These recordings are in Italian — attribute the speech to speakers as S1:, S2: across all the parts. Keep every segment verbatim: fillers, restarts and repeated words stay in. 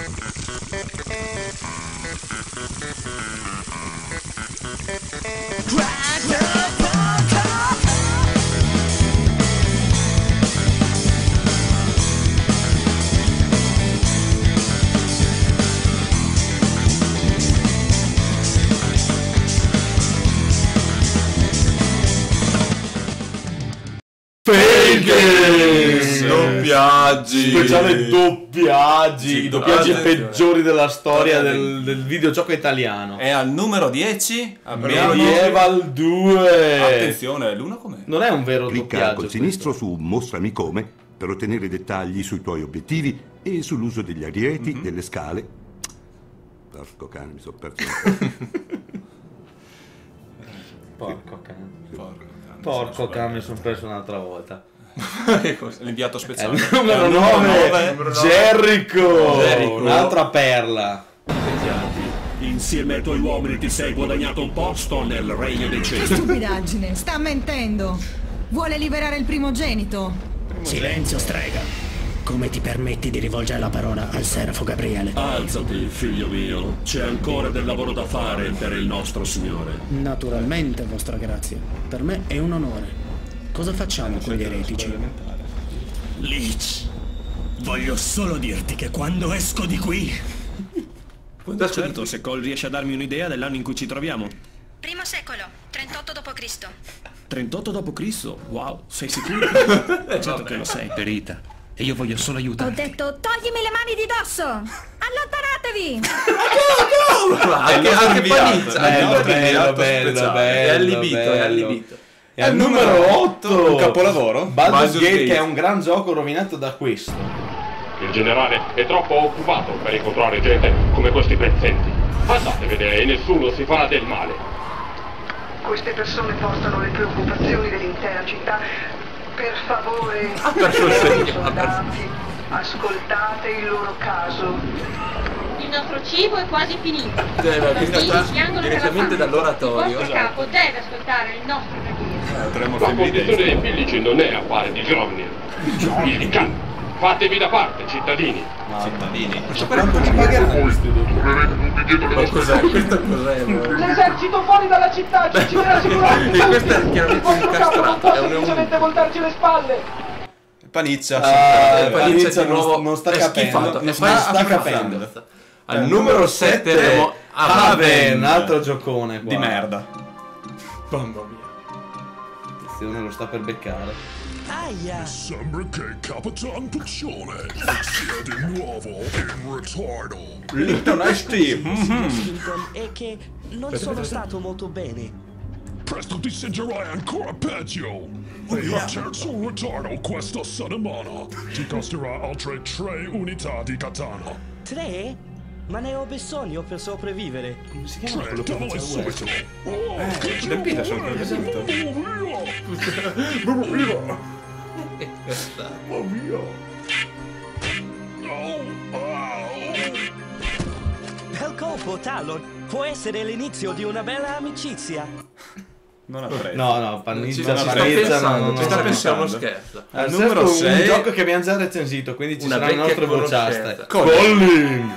S1: Doppiaggi,
S2: speciale doppiaggi,
S1: sì,
S2: i doppiaggi
S1: attenzione.
S2: peggiori della storia del, del videogioco italiano.
S1: E al numero dieci abbiamo
S2: Medieval due.
S1: Attenzione, l'uno com'è?
S2: Non è un vero
S3: Clicca
S2: doppiaggio
S3: col
S2: questo.
S3: sinistro su Mostrami come per ottenere dettagli sui tuoi obiettivi e sull'uso degli arieti,
S1: Mm-hmm.
S3: delle scale. Porco cane, mi sono perso.
S2: Porco cane.
S1: Porco cane,
S2: Porco cane, mi sono perso un'altra volta.
S1: Che cosa? L'inviato
S2: È
S1: speciale.
S2: il numero
S1: È il numero
S2: nove,
S1: nove.
S2: Jericho.
S1: Jericho.
S2: Un'altra perla.
S4: Insieme ai tuoi uomini ti sei guadagnato un posto nel regno dei cieli.
S5: Stupidaggine, sta mentendo. Vuole liberare il primogenito.
S6: Silenzio, strega. Come ti permetti di rivolgere la parola al serafo Gabriele?
S4: Alzati, figlio mio. C'è ancora del lavoro da fare per il nostro Signore.
S6: Naturalmente, vostra grazia. Per me è un onore. Cosa facciamo con gli eretici?
S4: Lich, voglio solo dirti che quando esco di qui... Certo, se Cole riesce a darmi un'idea dell'anno in cui ci troviamo.
S7: Primo secolo, trentotto dopo Cristo.
S4: trentotto dopo Cristo? Wow, sei sicuro? Certo che lo sei, perita. E io voglio solo
S7: Ho
S4: aiutarti.
S7: detto toglimi le mani di dosso! Allontanatevi!
S1: Anche, anche Panizza.
S2: Bello,
S1: anche
S2: bello,
S1: l'inviato
S2: bello,
S1: speciale.
S2: bello,
S1: È allibito, è
S2: bello.
S1: allibito.
S2: E al numero otto,
S1: un capolavoro.
S2: Baldur's
S1: Baldur's
S2: Gate,
S1: Gate.
S2: che è un gran gioco rovinato da questo.
S8: Il generale è troppo occupato per incontrare gente come questi pezzenti. Andatevene e nessuno si farà del male.
S9: Queste persone portano le preoccupazioni dell'intera città. Per favore,
S1: perso il segno, ha
S9: soldati, ascoltate il loro caso.
S10: Il nostro cibo è quasi finito.
S1: Cioè, ma
S10: I
S1: questa
S10: bambini
S1: qua
S10: piangono per la
S1: direttamente
S10: fame.
S1: dall'oratorio.
S10: Il vostro capo deve ascoltare il nostro preghiera.
S1: Potremmo
S8: La
S1: finire
S8: condizione dei fillici non è affare di Grovnir. Figli can, fatevi da parte, cittadini.
S1: Cittadini. Ma quanto ci pagheranno questi Ma cos'è? Questo cos'è?
S9: L'esercito fuori dalla città, ci ucciderà sicuramente.
S1: E questo è chiaramente un incastrato. È un
S9: semplicemente voltarci le spalle.
S1: Panizza.
S2: Ah,
S1: sì,
S2: Panizza
S1: di
S2: non-
S1: nuovo
S2: non sta
S1: è
S2: capendo.
S1: schifato,
S2: Non
S1: è
S2: sta
S1: sta
S2: capendo.
S1: capendo. Al numero sette abbiamo
S2: Haven, un altro giocone qua.
S1: di merda. Mamma mia.
S2: Attenzione, lo sta per beccare.
S4: Aia!
S11: Sembra che Capitan Piccione sia di nuovo in ritardo.
S1: Little Nice Team.
S12: Washington è che non sono stato molto bene.
S11: Presto ti sentirai ancora peggio. E il terzo ritardo questa settimana ti costerà altre tre unità di katana.
S12: Tre? Ma ne ho bisogno per sopravvivere.
S2: Come si chiama
S11: Tre
S2: quello che
S11: double
S2: faceva
S11: subito.
S2: questo?
S1: Eh, del Peterson quello che è venuto.
S11: Via! Via! Via! Oh, oh.
S12: Bel colpo, Talon. Può essere l'inizio di una bella amicizia.
S1: Non apprezzo.
S2: No, no, Panizza,
S1: Ci sta
S2: Panizza
S1: pensando,
S2: non-
S1: ci sta
S2: non-
S1: pensando uno
S2: non-
S1: scherzo.
S2: Al
S1: Al numero
S2: numero
S1: sei
S2: un gioco che abbiamo già recensito, quindi ci
S1: una
S2: sarà il
S1: vecchia
S2: nostro
S1: conoscenza.
S2: vociaste.
S1: Colin.
S2: Colin!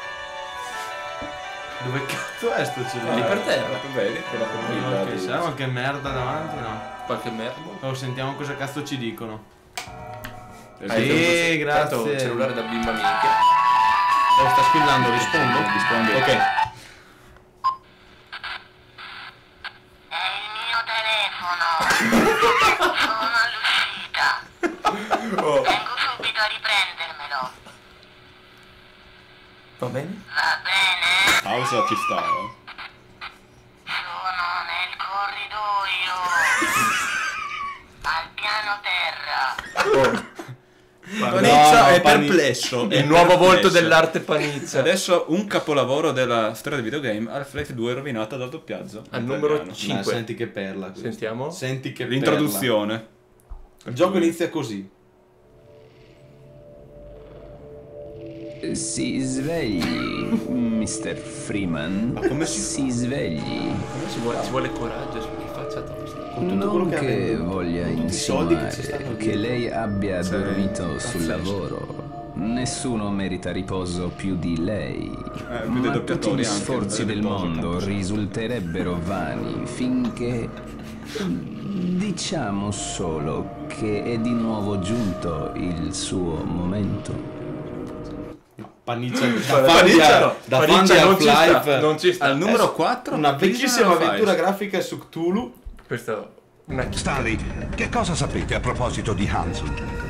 S2: Dove cazzo è sto
S1: Lì
S2: cellulare?
S1: per terra, vedi? Con la
S2: No,
S1: compagnia
S2: che
S1: di-
S2: sa, qualche merda davanti, no?
S1: Qualche merda.
S2: Oh, sentiamo cosa cazzo ci dicono.
S1: Sì,
S2: grazie.
S1: Il cellulare da bimba minchia.
S2: Oh, sta squillando, rispondo?
S1: Rispondi.
S2: Ok.
S1: Oh.
S13: Vengo subito a riprendermelo.
S1: Va bene?
S13: Va bene?
S1: Pausa ci sta, eh.
S13: Sono nel corridoio. Al piano terra.
S1: Panizza
S2: No, no,
S1: è
S2: Pani-
S1: perplesso.
S2: è
S1: Il nuovo volto
S2: perplesso.
S1: dell'arte Panizza. Adesso un capolavoro della storia del videogame, Half-Life due rovinata dal doppiaggio.
S14: Al numero
S1: italiano.
S14: cinque.
S2: Ma senti che perla questo.
S14: Sentiamo.
S2: Senti che
S1: L'introduzione.
S2: perla. Il gioco inizia così.
S15: Si svegli, mister Freeman.
S1: Ma come si,
S15: si svegli?
S14: Come ci vuole, ci vuole coraggio, che faccia tosta.
S2: Con tutto quello
S15: Non
S2: che ha
S15: che
S2: venduto,
S15: voglia
S2: con tutti i soldi che ci
S15: insinuare
S2: stanno
S15: che
S2: dietro.
S15: lei abbia
S1: Sì,
S15: dormito sul
S1: pazzesco.
S15: lavoro. Nessuno merita riposo più di lei.
S1: Eh, più dei
S15: Ma tutti
S1: doppiatori
S15: gli
S1: anche,
S15: sforzi
S1: il
S15: del
S1: riposo,
S15: mondo
S1: tanto.
S15: risulterebbero vani finché... Diciamo solo che è di nuovo giunto il suo momento.
S2: Paniccia,
S14: Da
S2: da
S14: Paniccia no.
S2: da
S14: Paniccia
S2: fan di
S14: non ci sta,
S2: Half-Life
S14: non ci sta.
S1: Al numero
S2: Eh,
S1: quattro
S2: una vecchissima
S1: Prison
S2: avventura
S1: of Ice.
S2: grafica su Cthulhu.
S14: Questo una
S3: Stanley, che cosa sapete a proposito di Hanson?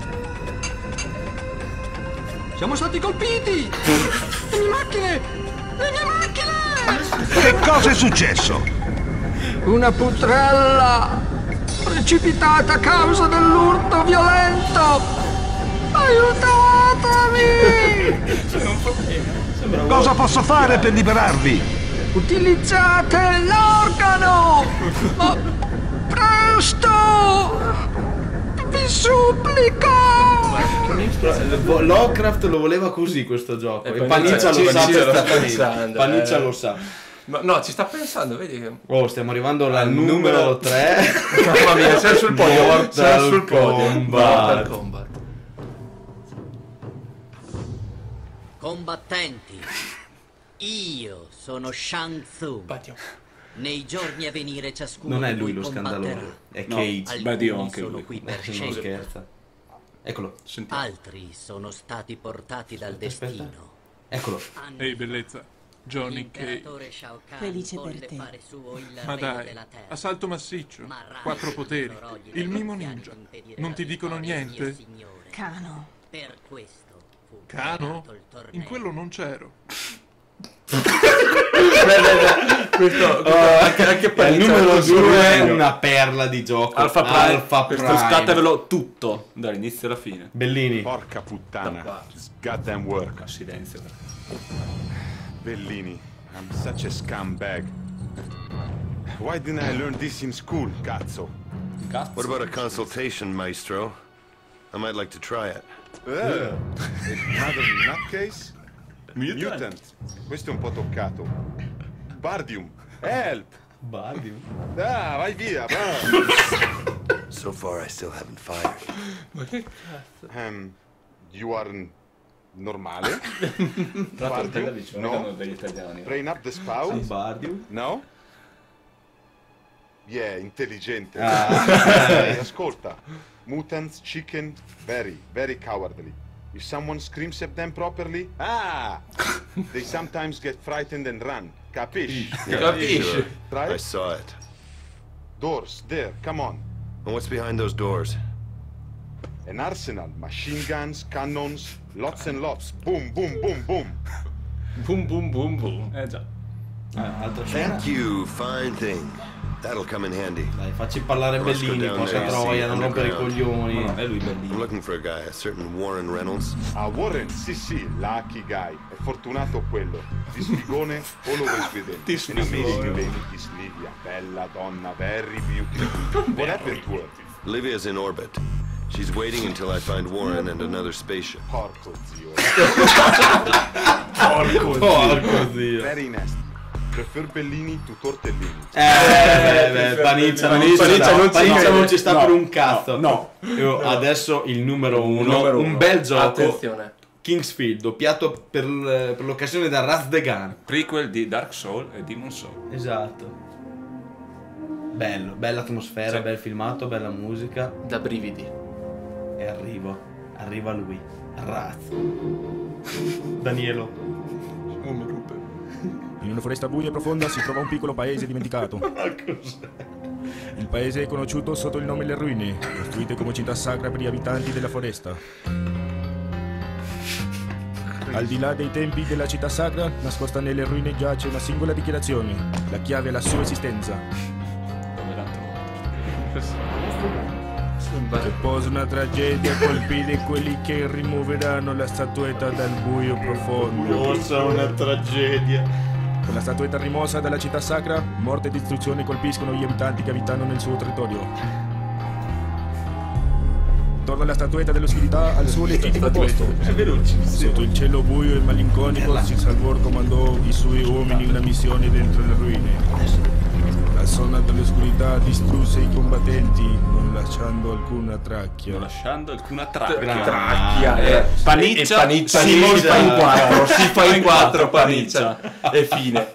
S9: Siamo stati colpiti! Le mie macchine! Le mie macchine!
S3: Che cosa è successo?
S9: Una putrella precipitata a causa dell'urto violento! Aiutatemi!
S3: Cosa posso fare per liberarvi?
S9: Utilizzate l'organo! Ma presto! Vi supplico!
S2: Lovecraft lo voleva così questo gioco.
S14: E
S2: E Paniccia
S14: ci-
S2: lo sa
S14: ci sta
S2: perfettamente.
S14: pensando,
S2: Paniccia
S14: eh.
S2: lo sa.
S14: Ma no, ci sta pensando, vedi che...
S2: Oh, stiamo arrivando al numero tre.
S14: Mamma mia, sei sul podio. Sei
S2: Mortal
S14: sul podio.
S2: Kombat.
S14: Mortal Kombat.
S16: Combattenti, io sono Shang Tsung. Nei giorni a venire ciascuno
S2: Non è
S16: di
S2: lui
S16: voi
S2: lo
S16: combatterà.
S2: scandaloso, è
S1: No,
S2: Cage.
S1: beh, Dio,
S16: Alcuni
S1: anche
S16: sono
S1: lui.
S16: qui per
S2: Non
S16: scegliere.
S2: scherza. Eccolo.
S16: Altri sono stati portati dal
S2: Aspetta.
S16: destino.
S2: Eccolo.
S11: Ehi, bellezza. Johnny Cage.
S16: L'imperatore Shao Kahn
S17: Felice per
S16: volle
S17: te.
S16: fare suo il
S11: Ma
S16: regno
S11: dai,
S16: della terra.
S11: assalto massiccio,
S16: Ma Ra,
S11: quattro poteri,
S16: Rogli
S11: il mimo
S16: negoziati
S11: ninja.
S16: impedirà
S11: Non ti
S16: la
S11: dicono
S16: vittoria del mio
S11: niente?
S16: signore.
S17: Cano.
S16: Per questo fu
S11: Cano?
S16: creato il torneo.
S11: In quello non c'ero.
S14: Questo, questo
S2: Oh,
S14: anche, anche
S2: il
S14: Paniccia
S2: numero
S14: è sul
S2: due è
S14: meglio.
S2: una perla di gioco.
S1: Alpha Prime.
S2: Alpha
S1: Questo
S2: Prime.
S1: scattatevelo tutto dall'inizio alla fine.
S2: Bellini.
S18: Porca puttana. It's goddamn work.
S1: Silenzio.
S18: Bellini, I'm such a scumbag. Why didn't I learn this in school, cazzo?
S19: What about a consultation, maestro? I might like to try it.
S18: Uh, another nutcase? Mutant. Mutant. Questo è un po' toccato. Bardium. Help!
S2: Bardium?
S18: Ah, vai via, va!
S19: So far, I still haven't fired.
S14: Ma che cazzo?
S18: Um, you are n- normale?
S1: Tra l'altro,
S18: Bardium?
S1: televisione
S18: No.
S1: no. degli italiani.
S18: Train up the spout?
S2: Sì, Bardium.
S18: No? Yeah, intelligente.
S2: Ah.
S18: Ehi, ascolta. Mutants, chicken, very, very cowardly. If someone screams at them properly, ah! They sometimes get frightened and run. Capish?
S19: Sure.
S18: Try
S19: I
S18: it.
S19: saw it.
S18: Doors, there, come on.
S19: And what's behind those doors?
S18: An arsenal, machine guns, cannons, lots and lots. Boom, boom, boom, boom.
S14: Boom, boom, boom, boom.
S1: Eh già.
S2: Ah, altra scena.
S19: Thank you, fine thing. That'll come in handy.
S2: Dai, facci parlare
S19: Let's go
S2: Bellini,
S19: down
S2: porca
S19: there and
S2: troia,
S19: see
S2: non rompere i
S19: underground.
S2: coglioni.
S1: No, è lui
S19: I'm
S1: Bellini.
S19: looking for a guy, a certain Warren Reynolds.
S18: Ah, Warren, sì, sì, lucky guy. È fortunato quello. Di sfigone, always with him.
S1: Di
S18: In America,
S1: sfigone.
S18: vedi Kiss Livia, bella donna, very beautiful. What happened to her?
S19: Livia's in orbit. She's waiting until I find Warren and another spaceship.
S18: Porco zio.
S2: Porco Porco zio.
S18: Very nasty. Prefer Bellini to Tortellini.
S2: Eh, beh, Paniccia non ci
S1: Paniccia
S2: sta,
S1: non ci
S2: Paniccia
S1: sta.
S2: non ci sta
S1: No,
S2: per un cazzo.
S1: no,
S2: Io adesso il numero uno,
S14: Numero
S2: un
S14: uno.
S2: bel gioco.
S14: Attenzione.
S2: Kingsfield, doppiato per, l- per l'occasione da Raz the Gun.
S1: Prequel di Dark Soul e Demon Soul.
S2: Esatto. Bello, bella atmosfera,
S1: Sì.
S2: bel filmato, bella musica.
S14: Da brividi.
S2: E arrivo, arriva lui, Raz. Danielo.
S14: Oh, mi ruppe.
S20: In una foresta buia e profonda si trova un piccolo paese dimenticato. Il paese è conosciuto sotto il nome Le Ruine, costruite come città sacra per gli abitanti della foresta. Al di là dei templi della città sacra, nascosta nelle ruine giace una singola dichiarazione, la chiave alla sua esistenza.
S1: Dove l'ha trovato?
S20: Che posa una tragedia colpire quelli che rimuoveranno la statuetta dal buio profondo.
S2: Forse una tragedia.
S20: Con la statuetta rimossa dalla città sacra, morte e distruzione colpiscono gli abitanti che abitano nel suo territorio. Intorno alla statuetta dell'oscurità, al suo legittimo posto. Sotto il cielo buio e malinconico, Six Albor comandò i suoi uomini una missione dentro le ruine. La La sonda dell'oscurità distrusse i combattenti, non lasciando alcuna tracchia.
S1: Non lasciando alcuna tracchia.
S2: Tracchia.
S1: Eh,
S2: Eh,
S1: paniccia.
S2: e paniccia
S1: si
S2: si fa in quattro,
S1: si
S2: si fa in quattro paniccia. E fine.